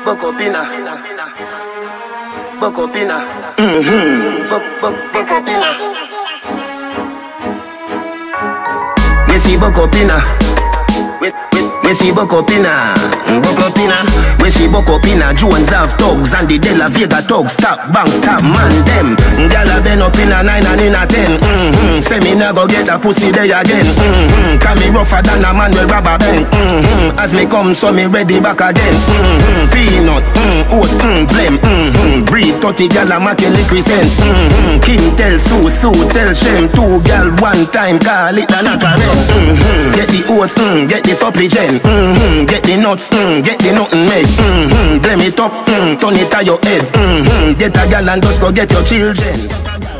Bokopina. Bokopina. Bokopina. Me see Bokopina. Me see Bokopina. Bokopina. We see Bokopina. Jones have thugs and the De La Vega thugs. Stop, bang, stop, man, them. Gyal a been up in a 9 and in a 10. Say me nah go get a pussy day again. Can me rougher than a man with rubber band. As me come, so me ready back again. Peanut, oats, blem. Breed 30 gyal a making liquid scent. King tell Sue tell Shem. 2 gyal one time, call it a knock a rent. Get the oats, get the supplement. Get the nuts, get the nothing made. Blame it up, turn it to your head. Get a gal and just go get your children.